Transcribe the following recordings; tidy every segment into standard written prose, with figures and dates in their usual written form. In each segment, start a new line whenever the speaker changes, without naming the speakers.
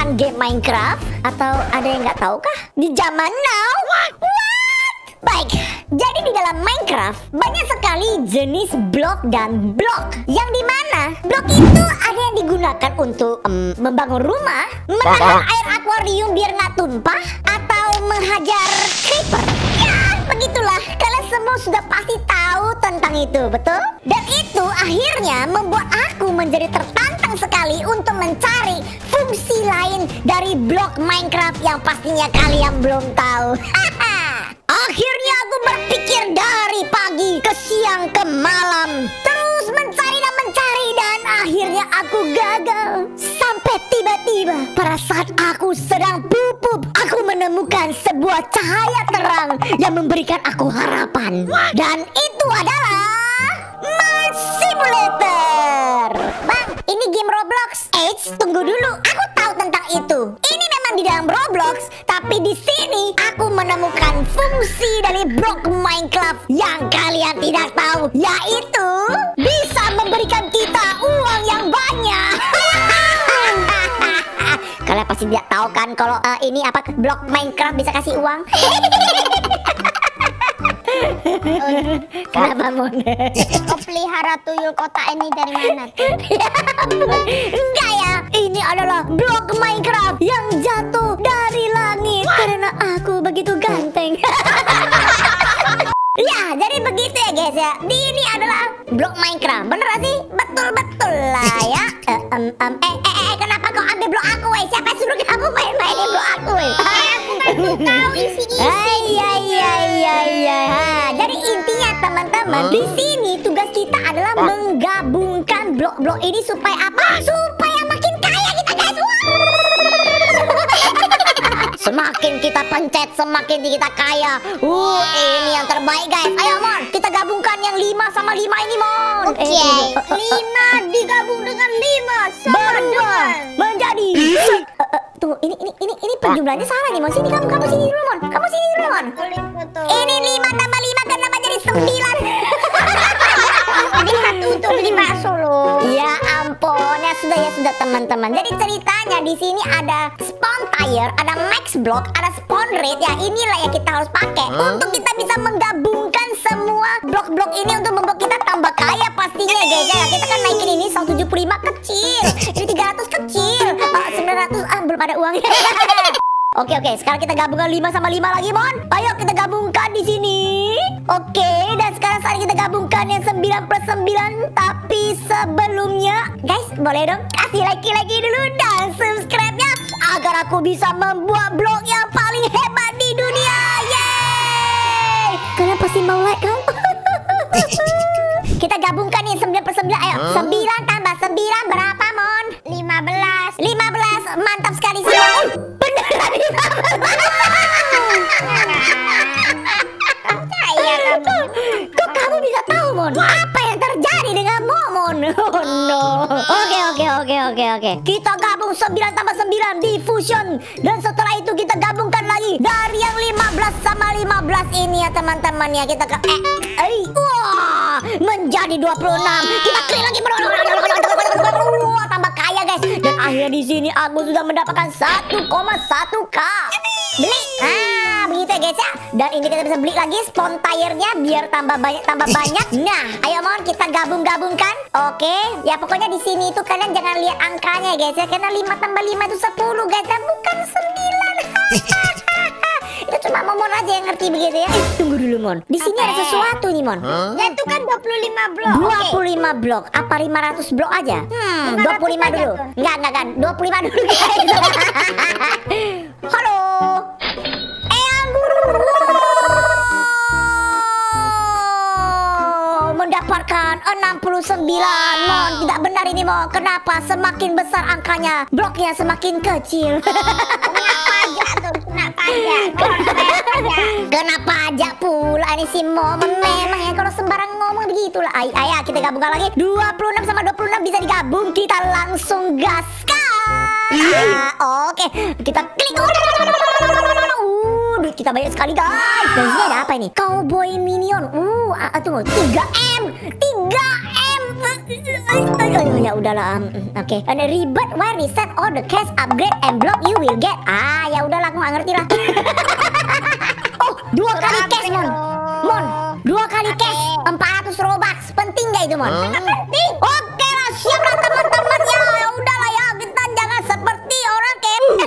tentang game Minecraft? Atau ada yang nggak tahu kah? Di zaman now? What? Baik, jadi di dalam Minecraft banyak sekali jenis blok dan blok. Yang dimana blok itu ada yang digunakan untuk membangun rumah, menahan air akuarium biar nggak tumpah, atau menghajar creeper. Ya, begitulah. Kalian semua sudah pasti tahu tentang itu, betul? Dan itu akhirnya membuat aku menjadi tertantang sekali untuk mencari fungsi lain dari blok Minecraft yang pastinya kalian belum tahu. Akhirnya aku berpikir dari pagi ke siang ke malam, terus mencari dan akhirnya aku gagal. Sampai tiba-tiba pada saat aku sedang pupuk, aku menemukan sebuah cahaya terang yang memberikan aku harapan. Dan itu adalah Mine Simulator. Bang, ini game Roblox. Tunggu dulu, aku tahu tentang itu. Ini memang di dalam Roblox, tapi di sini aku menemukan fungsi dari blok Minecraft yang kalian tidak tahu, yaitu bisa memberikan kita uang yang banyak. Kalian pasti tidak tahu kan kalau ini apa blok Minecraft bisa kasih uang. Kenapa Mon?
Kau pelihara tuyul kotak ini dari mana tuh?
Enggak ya, ini adalah blok Minecraft yang jatuh dari langit karena aku begitu ganteng. Ya, jadi begitu ya guys ya. Ini adalah blok Minecraft, bener gak sih? Betul-betul lah ya. Kenapa kau ambil blok aku, weh? Siapa yang suruh kamu main-mainin blok aku, weh?
Aku baru tahu isi-isi.
Iya. Jadi intinya teman-teman, di sini tugas kita adalah menggabungkan blok-blok ini supaya apa? Supaya makin kaya kita, guys. Semakin kita pencet, semakin kita kaya. Ini yang terbaik, guys. Ayo, Mon, kita gabungkan yang 5 sama 5 ini, Mon.
Oke, 5 digabung dengan 5 sama
Berubah
dengan
menjadi tunggu, ini penjumlahnya salah nih, Mon. Sini kamu sini dulu, Mon. Kamu sini dulu, Mon. Ini 5 tambah 5 kenapa jadi 9?
Tadi 1 untuk beli bakso loh.
Ya ampun, ya sudah teman-teman. Jadi ceritanya di sini ada spawn tire, ada max block, ada spawn rate. Ya inilah yang kita harus pakai untuk kita bisa menggabungkan semua blok-blok ini untuk membuat kita tambah kaya pastinya, guys. Ya, kita kan naikin ini 175 kecil, ini 300 kecil, 900 belum ada uangnya. Oke, sekarang kita gabungkan 5 sama 5 lagi, Mon. Ayo kita gabungkan di sini. Oke, dan sekarang saat kita gabungkan yang 9 plus 9. Tapi sebelumnya, guys, boleh dong kasih like dulu dan subscribe-nya agar aku bisa membuat blog yang paling hebat di dunia. Yeay! Kalian pasti mau like kan? Kita gabungkan nih 9 plus 9. Ayo, 9 tambah 9 berapa, Mon?
15.
15, mantap sekali sih, Mon. Beneran 15.
Percaya kamu.
Kok kamu bisa tahu, Mon? Apa yang terjadi dengan Momon? Oh no. Oke. Kita gabung 9 tambah 9 di fusion. Dan setelah itu kita gabungkan lagi dari yang 15 sama 15 ini ya teman-teman ya. Kita wah, menjadi 26. Kita klik lagi. Wah, tambah kaya, guys. Dan akhirnya di sini aku sudah mendapatkan 1,1k. Beli. Begitu ya, guys ya. Dan ini kita bisa beli lagi spawn tire-nya biar tambah banyak. Nah, ayo Mon, kita gabungkan. Oke, ya pokoknya di sini itu kalian jangan lihat angkanya, guys ya. Karena 5 tambah 5 itu 10, guys. Dan bukan 9. Itu cuma Momon aja yang ngerti begitu ya. Tunggu dulu, Mon. Di sini ada sesuatu nih, Mon.
Ya itu kan 25 blok.
25 blok. Apa 500 blok aja? 25 dulu. Enggak. 25 dulu, guys. Halo. Mendapatkan 69, Mon. Tidak benar ini, Mon. Kenapa semakin besar angkanya, bloknya semakin kecil? Kena pajak pula ini si Momon. Memang ya kalau sembarang ngomong begitulah. Ayo kita gabungkan lagi. 26 sama 26 bisa digabung. Kita langsung gaskan. Oke, kita klik. Duit kita banyak sekali, guys. Dan sini ada apa ini? Cowboy minion. Tunggu, 3M. Ya udahlah. Oke. And ribet where reset all the cash upgrade and block you will get. Ya udahlah, aku nggak ngerti lah. Oh, 2 kali cash, Mon. 2 kali cash, 400 Robux. Penting nggak itu, Mon? Penting. Oke lah, siap lah teman-teman ya. Ya udahlah ya, kita jangan seperti orang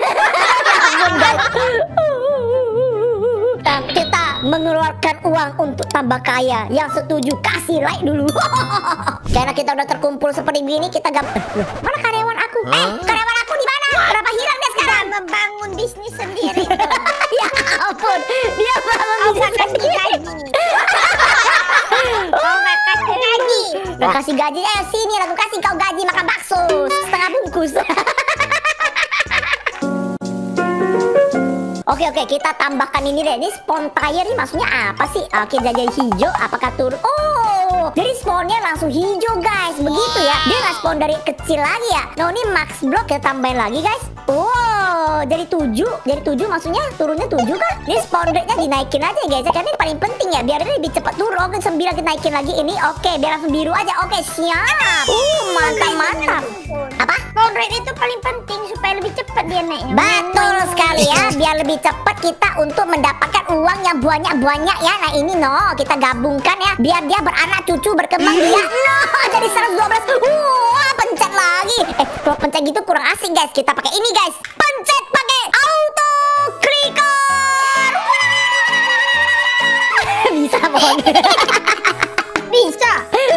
kita mengeluarkan uang untuk tambah kaya. Yang setuju kasih like dulu. Karena kita udah terkumpul seperti begini, kita mana karyawan aku? Karyawan aku di mana? Kenapa hilang dia sekarang?
Membangun bisnis sendiri.
Ya ampun, dia bangun bisnis sendiri.
Kasih gaji.
Gak kasih gaji, sini aku kasih kau gaji makan bakso setengah bungkus. Oke, kita tambahkan ini deh. Ini spawn tire ini maksudnya apa sih? Oke, jadi hijau. Apakah turun? Oh, jadi spawnnya langsung hijau guys. Begitu ya. Dia nggak spawn dari kecil lagi ya. Nah, ini max block kita tambahin lagi guys. Wow, jadi 7. Jadi 7 maksudnya turunnya 7 kan? Ini spawn rate-nya dinaikin aja guys. Karena ini paling penting ya. Biar ini lebih cepat turun. Oke, 9 kita naikin lagi ini. Oke, biar langsung biru aja. Oke, siap. Mantap. Apa?
Spawn rate itu paling penting supaya lebih cepat dia naiknya.
Betul sekali ya. Biar lebih cepat kita untuk mendapatkan uang yang banyak-banyak ya. Nah ini kita gabungkan ya. Biar dia beranak cucu berkembang dia. Jadi 112. Pencet lagi. Kalau pencet gitu kurang asik guys. Kita pakai ini guys. Pencet pakai auto clicker. Bisa Mon.
Bisa.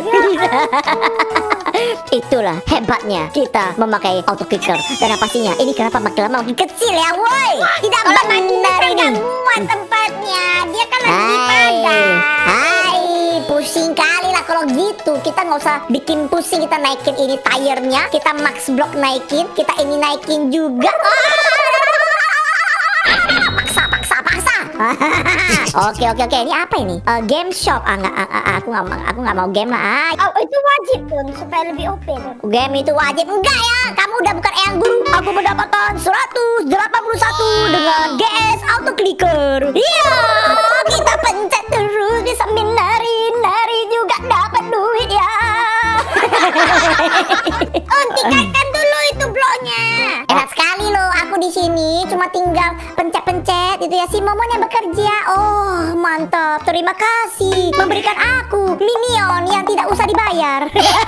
Itulah hebatnya kita memakai auto clicker. Dan pastinya ini kenapa makin lama makin kecil ya woi. Tidak benar ini.
Muat tempatnya. Dia kan lagi padat.
Hai, pusing kali lah kalau gitu. Kita nggak usah bikin pusing. Kita naikin ini tire-nya. Kita max block naikin. Kita ini naikin juga. Paksa. Oke. Ini apa ini? Game shop. Aku nggak mau game lah.
Itu wajib tuh supaya lebih OP tuh.
Game itu wajib. Enggak ya. Kamu udah bukan eyang guru. Aku mendapatkan 181 dengan GS auto clicker. Iya. Kita pencet terus bisa nari juga dapat duit ya.
Tingkatkan dulu itu bloknya.
Enak sekali loh. Aku di sini cuma tinggal pencet itu ya. Si Momonya bekerja. Oh mantap. Terima kasih memberikan aku minion yang tidak usah dibayar.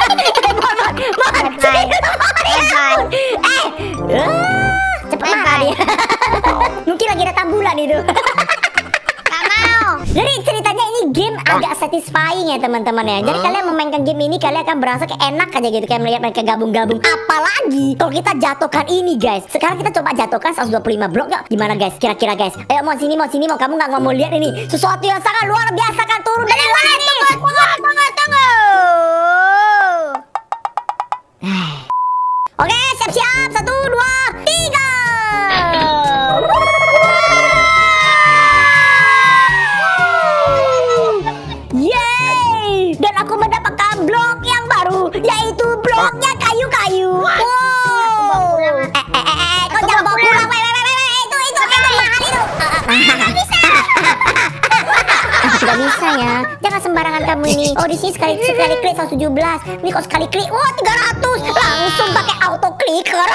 Cepet marah dia. Mungkin lagi ada tambulan itu. Jadi ceritanya ini game agak satisfying ya teman-teman ya. Jadi kalian memainkan game ini kalian akan berasa kayak enak aja gitu. Kayak melihat mereka gabung-gabung. Apalagi kalau kita jatuhkan ini guys. Sekarang kita coba jatuhkan 125 blok yuk. Gimana guys? Kira-kira guys. Ayo mau sini. Kamu nggak mau lihat ini. Sesuatu yang sangat luar biasa kan turun dari langit.
Tunggu.
Oke, siap-siap. 1, 2, 3. Yeay! Dan aku mendapatkan blok yang baru, yaitu bloknya kayu-kayu. Wow! Kau jangan bawa pulang. Itu mahal itu. Tidak bisa ya. Jangan sembarangan kamu ini. Oh, di sini sekali klik 117. Ini kok sekali klik, 300. Langsung pakai auto clicker.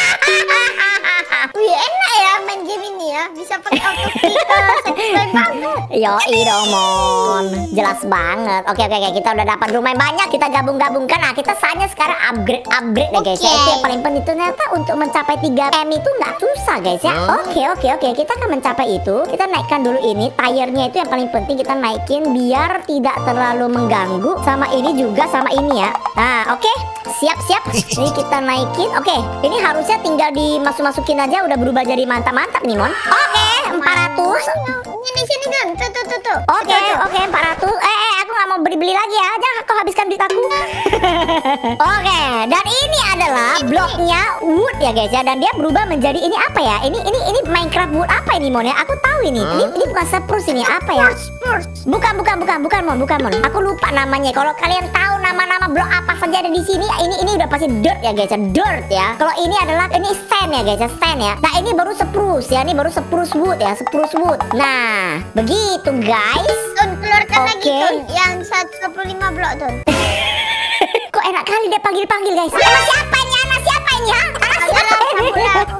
Wih, enak ya main game ini ya. Bisa pakai auto clicker. Satisfying banget.
Yoi dong Mon. Jelas banget. Oke. Kita udah dapat lumayan banyak. Kita gabung-gabungkan. Nah kita saatnya sekarang upgrade ya guys ya. Itu yang paling penting. Ternyata untuk mencapai 3M itu nggak susah guys ya. Oke. Kita akan mencapai itu. Kita naikkan dulu ini. Tire-nya itu yang paling penting kita naikin. Biar tidak terlalu mengganggu. Sama ini juga sama ini ya. Nah oke. Siap. Ini kita naikin. Oke. Ini harusnya tinggal dimasuk-masukin aja. Udah berubah jadi mantap-mantap nih Mon. Oke. 400.
Ini sini kan. Tuh.
Oke, 400. Aku nggak mau beli lagi ya. Jangan kau habiskan duit aku. Oke, dan ini adalah bloknya wood ya guys ya. Dan dia berubah menjadi ini apa ya? Ini Minecraft wood apa ini Mon ya? Aku tahu ini. Ini bukan spruce ini apa ya? Bukan Mon. Aku lupa namanya. Kalau kalian tahu nama-nama blok apa saja ada di sini, ini udah pasti dirt ya guys ya. Dirt ya. Kalau ini adalah sand ya guys ya, sand ya. Nah, ini baru spruce ya. Ini baru spruce wood ya, spruce wood. Nah, begitu guys.
Keluarkan lagi tuh yang 125 blok tuh.
Kok enak kali dia panggil-panggil guys. Anak siapa ini? Anak siapa ini? Ha? Anak siapa ini?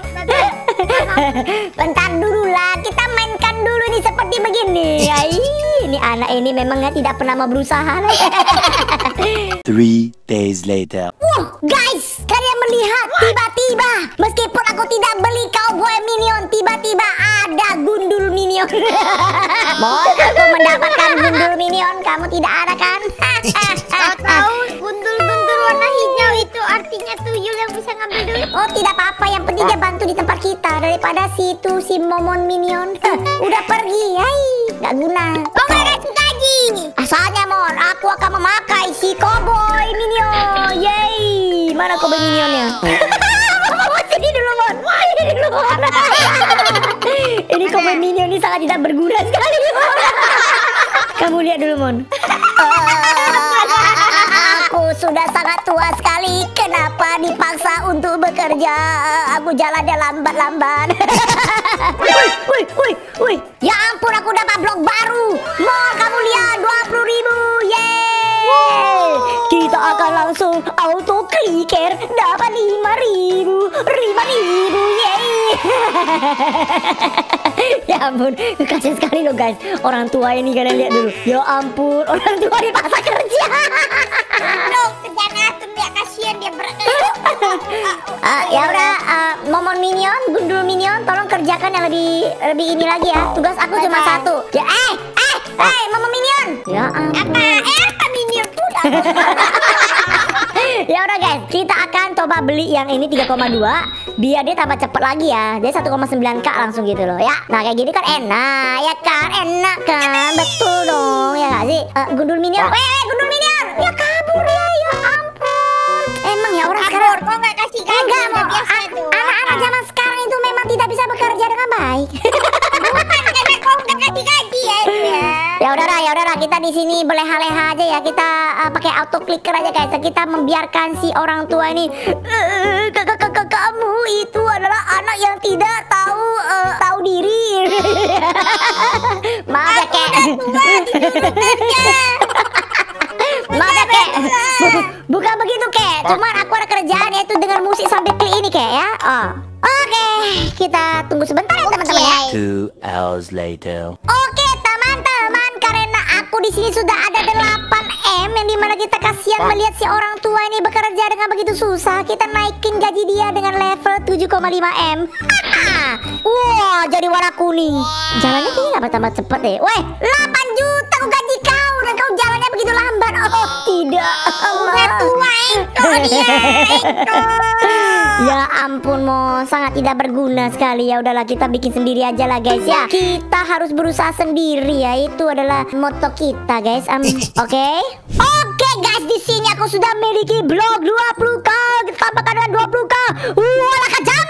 Bentar dulu lah, kita mainkan dulu nih seperti begini. Ya, ini anak ini memangnya tidak pernah mau berusaha.
3 days later.
Wah, guys, kalian melihat tiba-tiba meskipun aku tidak beli cowboy minion, tiba-tiba ada gundul minion. Mau aku mendapatkan gundul minion, kamu tidak ada kan?
Tahu gundul-gundul warna hijau itu artinya tuyul yang bisa ngambil duit.
Oh, tidak apa-apa, yang penting dia bantu di tempat kita daripada si Momon minion. Udah pergi, hai, nggak guna.
Kau nggak kasih gaji.
Asalnya Mon, aku akan memakai si cowboy minion. Yeay, mana cowboy minionnya? Sini dulu Mon, ini dulu Mon. Ini cowboy minion ini sangat tidak berguna sekali Mon. Kamu lihat dulu Mon. Aku sudah sangat tua sekali. Kenapa dipaksa untuk bekerja? Aku jalannya lambat-lambat. Wih. Ya ampun, aku dapat blok baru. Mon, kamu lihat 20.000. Yeay. Kita akan langsung auto clicker dapat 5.000. Yeay. Ya ampun, kasihan sekali loh guys. Orang tua ini kalian lihat dulu. Ya ampun, orang tua dipaksa kerja.
Loh, kerjaan dia kasihan dia berat.
Ya udah, Momon minion, gundul minion, tolong kerjakan yang lebih ini lagi ya. Tugas aku cuma satu. Ya, Momon minion. Ya ampun.
Apa minion tuh?
Ya udah guys, kita akan coba beli yang ini 3,2 biar dia tambah cepet lagi ya. Dia 1,9k langsung gitu loh ya. Nah kayak gini kan enak ya kan, enak kan, betul dong ya gak sih? Gundul minion, gundul minion, ya kabur ya ampun. Emang ya orang sekarang
Kok nggak kasih gaji?
enggak mau
Biasa itu.
anak-anak zaman sekarang itu memang tidak bisa bekerja dengan baik.
Bukan karena kau nggak kasih gaji ya.
Ya udahlah, kita di sini berleha-leha aja ya. Kita pakai auto clicker aja guys. Kita membiarkan si orang tua ini. Kamu itu adalah anak yang tidak tahu diri. Maaf ya kek. Maaf ya kek. Bukan begitu kek. Cuman aku ada kerjaan yaitu dengan musik sambil klik ini kek ya. Oke, kita tunggu sebentar ya teman-teman ya.
2 hours later.
Oke teman-teman, karena aku di sini sudah ada 8M yang dimana kita kasihan melihat si orang tua ini bekerja dengan begitu susah. Kita naikin gaji dia dengan level 7,5M. Wah, jadi warna kuning. Jalannya kayaknya nggak bertambah cepet deh. Weh, 8 juta aku gaji kau dan kau jalannya begitu lambat. Oh tidak,
Udah tua itu dia.
Ya ampun Mo, sangat tidak berguna sekali. Ya udahlah, kita bikin sendiri aja lah guys ya. Kita harus berusaha sendiri ya. Itu adalah moto kita guys. Oke guys, di sini aku sudah memiliki blok 20k. Kita tambahkan dengan 20k. Wah, kejam.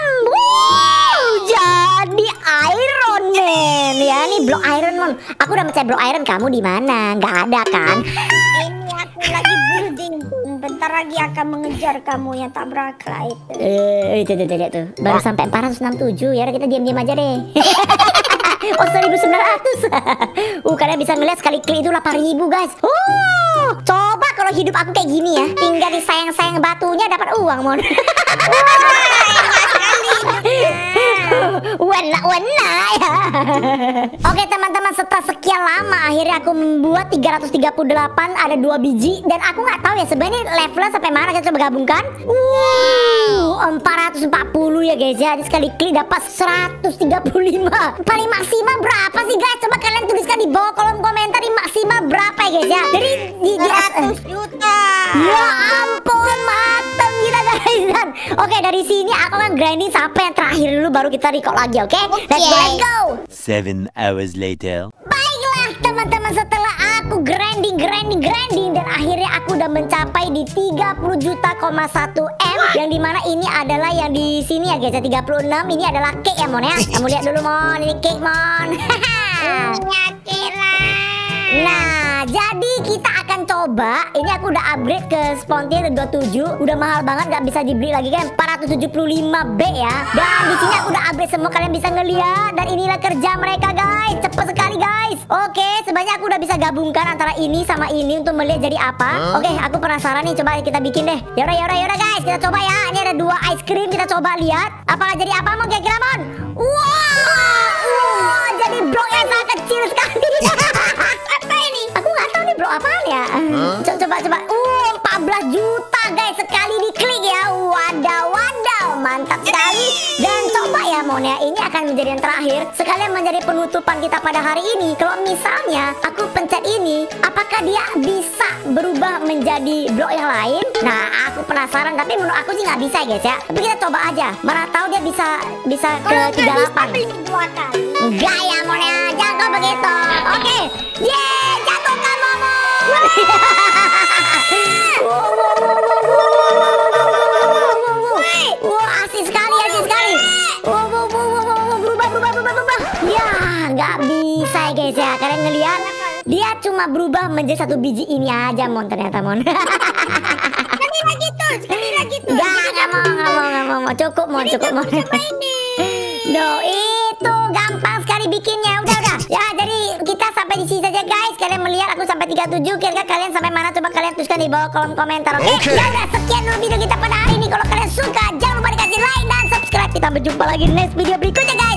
Jadi Iron Man ya. Ini blok Iron Man. Aku udah mencari blok Iron, kamu di mana? Nggak ada kan?
Ini aku lagi building. Bentar lagi akan mengejar kamu yang tak berakal itu.
Itu tuh. Baru sampai 467 ya. Kita diam-diam aja deh. Oh 1900. Kalian bisa ngeliat sekali klik itu 8.000 guys. Coba kalau hidup aku kayak gini ya, tinggal disayang-sayang batunya dapat uang Mon. Wena ya. Oke teman-teman, setelah sekian lama akhirnya aku membuat 338 ada 2 biji. Dan aku nggak tahu ya sebenarnya levelnya sampai mana. Kita coba gabungkan. 440 ya guys ya. Jadi sekali klik dapat 135. Paling maksimal berapa sih guys? Coba kalian tuliskan di bawah kolom komentar di maksimal berapa ya guys ya. Jadi di
100 juta.
Ya ampun, mateng kita guys. Oke, dari sini aku akan grinding sampai yang terakhir dulu, baru kita record lagi, oke? Let's go.
7 hours later.
Baiklah teman-teman, setelah aku grinding dan akhirnya aku udah mencapai di 30 juta, 1M, yang dimana ini adalah yang di sini ya guys ya, 36. Ini adalah cake ya Mon ya. Kamu lihat dulu Mon, ini cake Mon.
Nyakit lah.
Nah, jadi kita akan akan coba. Ini aku udah upgrade ke Spontier 27. Udah mahal banget, nggak bisa dibeli lagi kan. 475B ya. Dan di sini aku udah upgrade semua, kalian bisa ngeliat. Dan inilah kerja mereka guys. Cepet sekali guys. Oke, sebenarnya aku udah bisa gabungkan antara ini sama ini untuk melihat jadi apa. Oke, aku penasaran nih, coba kita bikin deh. Yaudah guys, kita coba ya. Ini ada 2 ice cream, kita coba lihat apakah jadi apa Mon, kira-kira Mon. Wow, jadi blok yang sangat kecil sekali.
Apa ini?
Aku nggak tahu nih blok apaan ya. Coba 14 juta guys sekali diklik ya. Wadaw, mantap sekali. Dan coba ya Mon ya, ini akan menjadi yang terakhir, sekalian menjadi penutupan kita pada hari ini. Kalau misalnya aku pencet ini, apakah dia bisa berubah menjadi blok yang lain? Nah, aku penasaran, tapi menurut aku sih nggak bisa guys ya. Tapi kita coba aja, mana tahu dia bisa ke 38.
Beli 2 kali.
Enggak ya Mon ya, jangan kau begitu. Oke, yeay, jatuhkan Momo. Wow, asik sekali. Wow, berubah. Ya, nggak bisa ya guys ya. Kalian ngelihat, dia cuma berubah menjadi 1 biji ini aja Mon, ternyata Mon.
Sekali lagi tuh.
Nggak mau. Cukup Mon.
Coba ini.
No, itu gampang sekali bikinnya. Udah. Ya, jadi kita sampai di sini saja guys. Kalian melihat aku sampai 37. Kira-kira kalian sampai mana? Coba kalian tuliskan di bawah kolom komentar. Oke? Ya udah, sekian dulu video kita pada hari ini. Kalau kalian suka, jangan lupa dikasih like dan subscribe. Kita berjumpa lagi di next video berikutnya guys.